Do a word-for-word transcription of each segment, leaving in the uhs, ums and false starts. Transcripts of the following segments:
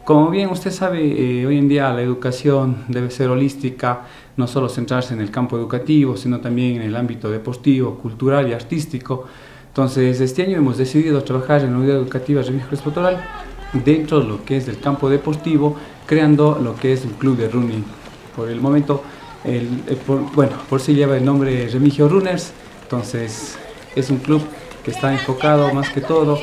Como bien usted sabe, eh, hoy en día la educación debe ser holística, no solo centrarse en el campo educativo, sino también en el ámbito deportivo, cultural y artístico. Entonces, este año hemos decidido trabajar en la unidad educativa Remigio Crespo Toral dentro de lo que es del campo deportivo, creando lo que es un club de running. Por el momento, el, el, por, bueno, por sí lleva el nombre Remigio Runners, entonces es un club que está enfocado más que todo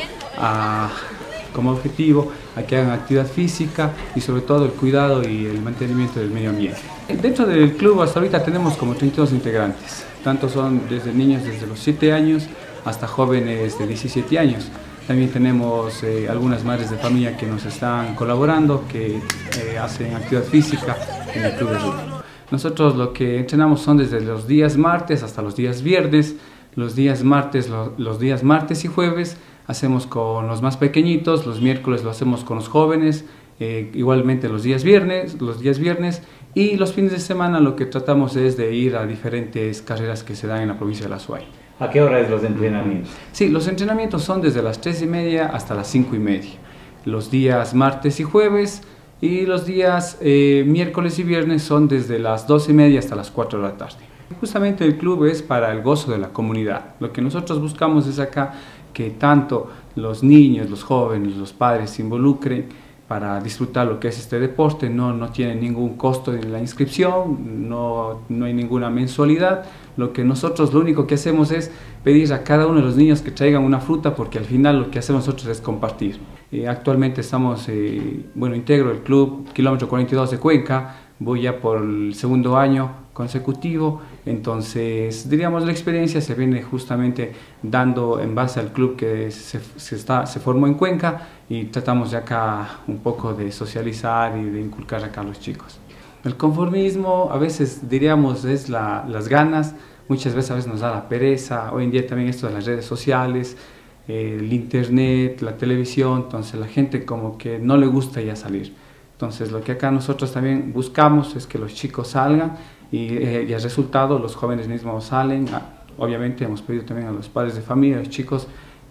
a, como objetivo a que hagan actividad física y sobre todo el cuidado y el mantenimiento del medio ambiente. Dentro del club hasta ahorita tenemos como treinta y dos integrantes, tanto son desde niños desde los siete años hasta jóvenes de diecisiete años. También tenemos eh, algunas madres de familia que nos están colaborando, que eh, hacen actividad física en el club de rugby. Nosotros lo que entrenamos son desde los días martes hasta los días viernes. Los días martes, lo, los días martes y jueves hacemos con los más pequeñitos, los miércoles lo hacemos con los jóvenes, eh, igualmente los días viernes, los días viernes y los fines de semana lo que tratamos es de ir a diferentes carreras que se dan en la provincia de La Suay. ¿A qué hora es los entrenamientos? Sí, los entrenamientos son desde las tres y media hasta las cinco y media. Los días martes y jueves y los días eh, miércoles y viernes son desde las dos y media hasta las cuatro de la tarde. Justamente el club es para el gozo de la comunidad. Lo que nosotros buscamos es acá que tanto los niños, los jóvenes, los padres se involucren para disfrutar lo que es este deporte. No, no tiene ningún costo en la inscripción, no, no hay ninguna mensualidad. Lo que nosotros lo único que hacemos es pedir a cada uno de los niños que traigan una fruta, porque al final lo que hacemos nosotros es compartir. Eh, actualmente estamos, eh, bueno, integro el club Kilómetro cuarenta y dos de Cuenca, voy ya por el segundo año consecutivo, entonces diríamos la experiencia se viene justamente dando en base al club que se, se, está, se formó en Cuenca y tratamos de acá un poco de socializar y de inculcar acá a los chicos. El conformismo a veces diríamos es la, las ganas, muchas veces a veces nos da la pereza, hoy en día también esto de las redes sociales, eh, el internet, la televisión, entonces la gente como que no le gusta ya salir. Entonces lo que acá nosotros también buscamos es que los chicos salgan y, eh, y el resultado los jóvenes mismos salen. Obviamente hemos pedido también a los padres de familia, a los chicos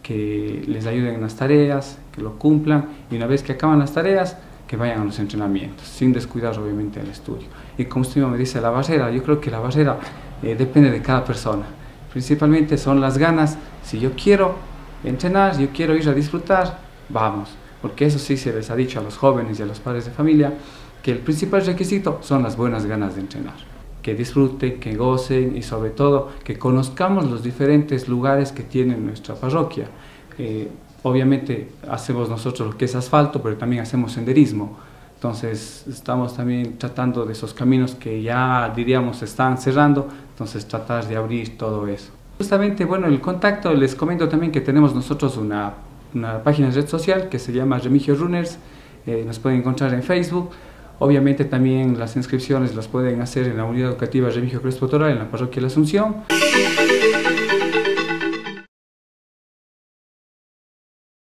que les ayuden en las tareas, que lo cumplan y una vez que acaban las tareas que vayan a los entrenamientos, sin descuidar obviamente el estudio. Y como usted me dice, la barrera, yo creo que la barrera eh, depende de cada persona. Principalmente son las ganas, si yo quiero entrenar, si yo quiero ir a disfrutar, vamos. Porque eso sí se les ha dicho a los jóvenes y a los padres de familia, que el principal requisito son las buenas ganas de entrenar. Que disfruten, que gocen y sobre todo que conozcamos los diferentes lugares que tiene nuestra parroquia. Eh, obviamente hacemos nosotros lo que es asfalto, pero también hacemos senderismo. Entonces estamos también tratando de esos caminos que ya diríamos están cerrando, entonces tratar de abrir todo eso. Justamente, bueno, el contacto, les comento también que tenemos nosotros una una página de red social que se llama Remigio Runners, eh, nos pueden encontrar en Facebook. Obviamente también las inscripciones las pueden hacer en la unidad educativa Remigio Crespo Toral en la parroquia de la Asunción.